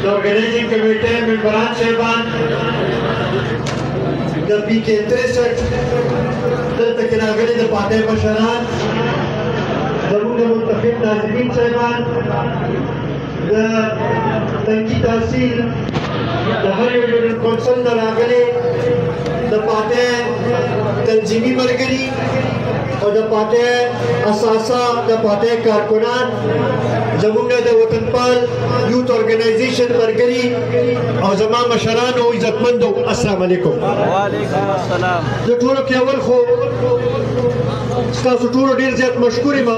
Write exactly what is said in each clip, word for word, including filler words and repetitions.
د اورګنایزینګ کمیټې ممبران صاحبان د پی کې تریسټ دلته کې راغلي د پارټۍ مشران زموږ د متفق ناظرین صاحبان د تنقید تحصیل د هر یو جنرال کونسل نه راغلي د پارټۍ تنظیمي ملګري او د پارټۍ اساسا د پارټۍ کارکنان زموږ د وطنپال یوت اورګنایزیشن ملګري او زما مشران او عزتمندو السلام علیکم. وعلیکم السلام. زه ټولو کې اول خو ستاسو ټولو ډېر زیات مشکور یم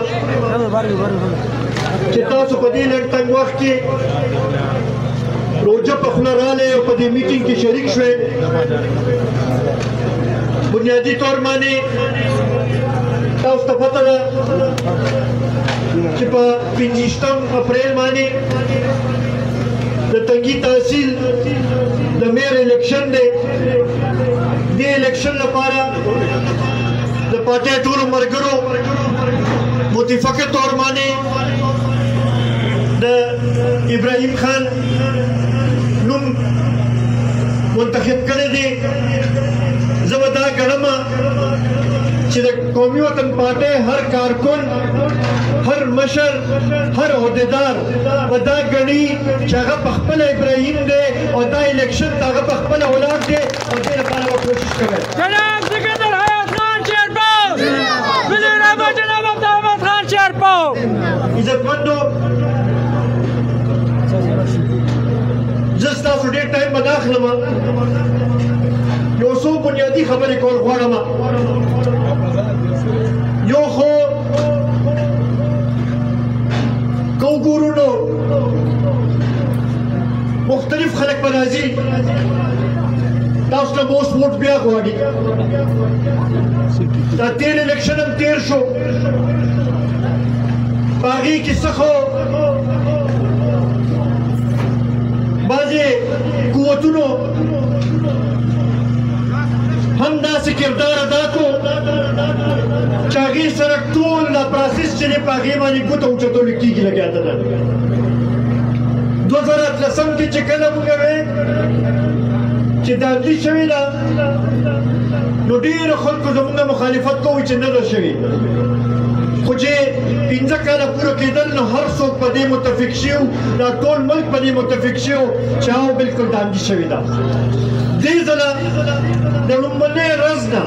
چې تاسو په دې لږ تنګ وخت کې روجه په خوله راغلی او په دې میټینګ کې شریک شوې. بنیادي طور باندې تاسو ته پته ده چې په پنځویشتم اپریل باندې د تنګي تحصیل د میر الیکشن دی. دې الیکشن لپاره د پارټۍ ټولو ملګرو متفقه طور باندې د ابراهیم خان نوم منتخب کړی دی. زه به دا ګڼم چې د قومي وطن پارټۍ هر کارکن هر مشر هر عہدیدار به دا ګڼي چې هغه په خپله ابراهیم دی او دا الیکشن ته هغه په خپله ولاړ دی او دې لپاره به کوشش کوي. جناب سکندر حیات خان شیرپاو، وزیر اعظم جناب عبدالحمید خان شیرپاو. عزتمندو زه ستاسو ډېر ټایم به نه اخلم، یو څو بنیادي خبرې کول غواړم. یو خو که وګورو نو مختلف خلک به راځي، تاسو ته به اوس ووټ بیا غواړي. دا تېر الیکشن هم تېر شو، په هغې کې څه خو بعضې قوتونو هم داسې کردار ادا کړو چې هغې سره ټول دا پراسس چې دی په هغې باندې ګوته اوچتولو کېږي لګیا ده. دوه زره اتلسم کې چې کله موږ وې چې داخلي شوې ده نو ډېرو خلکو زموږ مخالفت کوي چې نه ده شوې، خو چې پنځه کاله پوره کېدل نو هر څوک په دې متفق شو، دا ټول ملک په دې متفق شو چې هغه بلکل دانګي شوې ده. دې ځله د لومړنۍ ورځ نه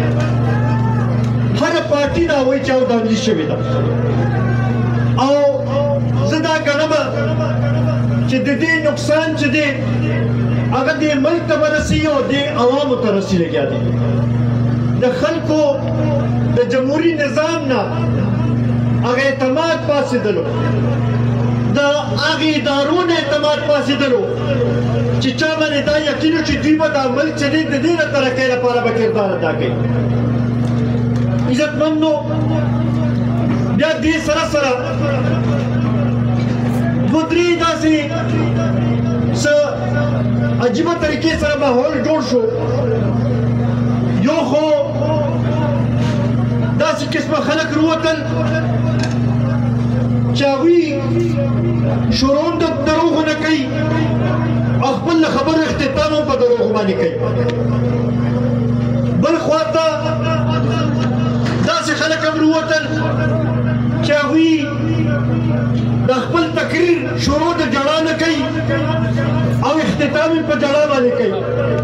هره پارټي دا وایي چې هغه دانګي شوې ده. او زه دا ګڼم چې د دې نقصان چې دی هغه دې ملک ته به رسي او دې عوامو ته رسي لګیا دی. د خلکو د جمهوري نظام نه هغه اعتماد پاسېدلو، د هغې ادارو نه اعتماد پاسېدلو چې چا باندې دا یقین و چې دوی به دا ملک چې دی د دې د ترقۍ لپاره به کردار ادا کوي. عزتمندو بیا دې سره سره دوه درې داسې څه عجیبه طریقې سره ماحول جوړ شو. یو خو داسې قسمه خلک راوتل چې هغوی شروع د دروغو نه کوي او خپل له خبرو اختتام هم په دروغو باندې کوي. بل خواته داسې خلک هم راوتل چې هغوی د خپل تقریر شروع د جړا نه کوي او اختتام یې په جړا باندې کوي.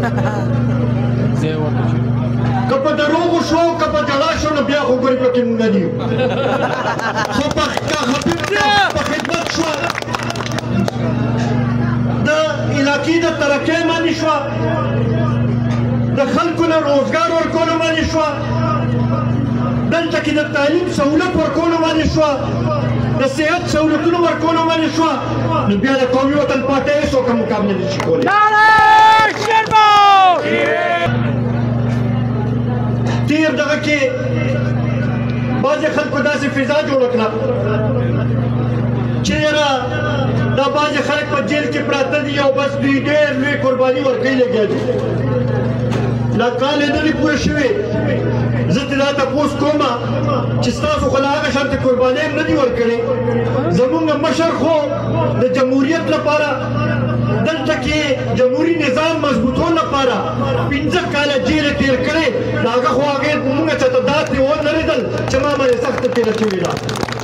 که په دروغو شو که په جړا شو نو بیا خو ګورې پکې مونږ نه یو، خو په خدمت شوه، د علاقې د ترقۍ باندې شوه، د خلکو نه روزګار ورکولو باندې شوه، دلته کې د تعلیم سهولت ورکولو باندې شوه، د صحت سهولتونو ورکولو باندې شوه، نو بیا د قومي وطن پارټۍ هېڅوک هم مقابله نشي کولی. تېر دغه کې بعضې خلکو داسې فضا جوړه کړه چې یاره دا بعضې خلک په جیل کې پراته دي او بس دوی ډېر لوی قرباني ورکوي لګیا دي. لا کال یې نه دي پوره شوې. زه ترې دا تپوس کوم چې ستاسو خو له هغه شانتې قربانۍ هم نه دي ورکړې. زموږ مشر خو د جمهوریت لپاره قتل چې ما باندې سخته تېره شوې ده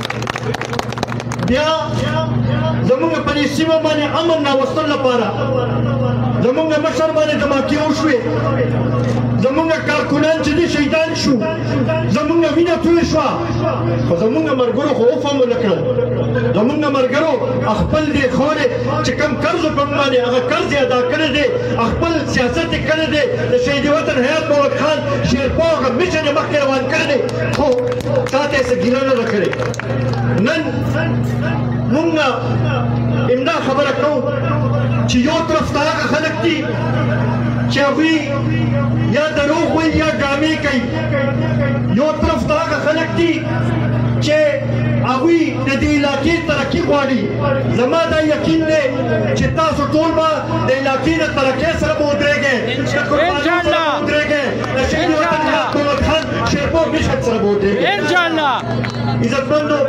بیا زمونږ په دې سیمه باندې امن راوستل لپاره زمونږ مشر باندې دماکې وشوې زمونږ کارکونان چې دي شهیدان شو زمونږ وینه توی شوه خو زمونږ ملګرو خو عفو هم ونه کړل زمونږ ملګرو خپل دې خورې چې کوم قرض په موږ باندې هغه قرض یې ادا کړی دی خپل سیاست یې کړی دی د شهید وطن حیات محمد خان شیرپا هغه میشن یې مخکې روان کړی دی خو تا ته یې څه ګیله نه ده کړې نن مونږ امدا خبره کوو چې یو طرف ته هغه خلک دي چې هغوی یا دروغ وایي یا ډرامې کوي یو طرف ته هغه خلک دي چې هغوی د دې علاقې ترقي غواړي زما دا یقین دی چې تاسو ټول به د علاقې د ترقۍ سره به ودرېږئ د قربانیو سره به ودرېږئ د شهید وطن حیات محمد خان شیرپا میشن سره به ودرېږئ انشاءالله عزتمندو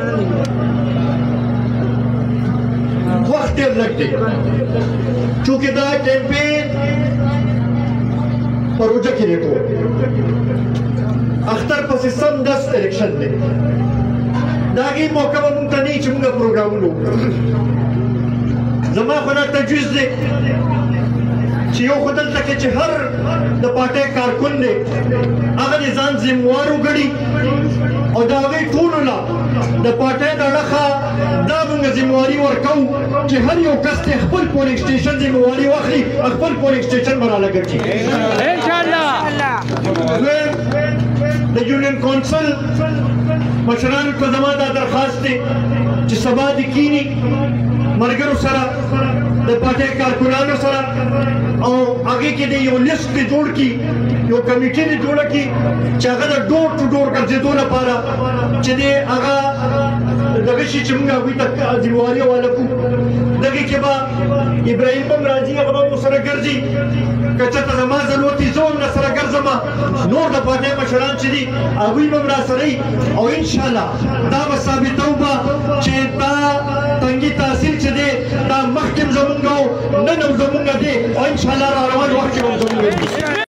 وخت ډېر لږ دی چونکې دا کیمپین په روجه کې دی ټول اختر پسې سم دس الیکشن دی د هغې موقع به مونږ ته نه وي چې مونږ پروګرامونه وکړو زما خو دا تجویز دی چې یو خو دلته کې چې هر د پارټۍ کارکون دی هغه د ځان ذموار وګڼي او د هغې ټولو نه د پارټۍ د اړخه دا مونږ ذمواري ورکوو چې هر یو کس ته خپل پولینګ سټیشن ذمواري واخلي خپل پولینګ سټیشن به رالګډ کړي انشاءالله د یونین کونسل مشرانو ته زما دا درخواست دی چې سبا دې کینی ملګرو سره د پارټۍ کارکونانو سره او هغې کې د یو لیست دې جوړ کړي یو کمیټې دې جوړه کړي چې هغه د ډور ټو ډور ګرځېدو لپاره چې دې هغه دغه شي چې موږ هغوی ته ذمواري حواله کړو دغې کې به ابراهیم هم راځي هغه به مو سره ګرځي که چېرته زما ضرورت وي زه هم راسره ګرځم نور د پارټۍ مشران چې دي هغوی به هم راسره وي او انشاءالله دا به ثابتوو به چې دا تنګي تحصیل چې دی دا مخکې هم زمونږ و نن هم زمونږ دی او انشاءالله را روان وخت کې به هم زمونږ وي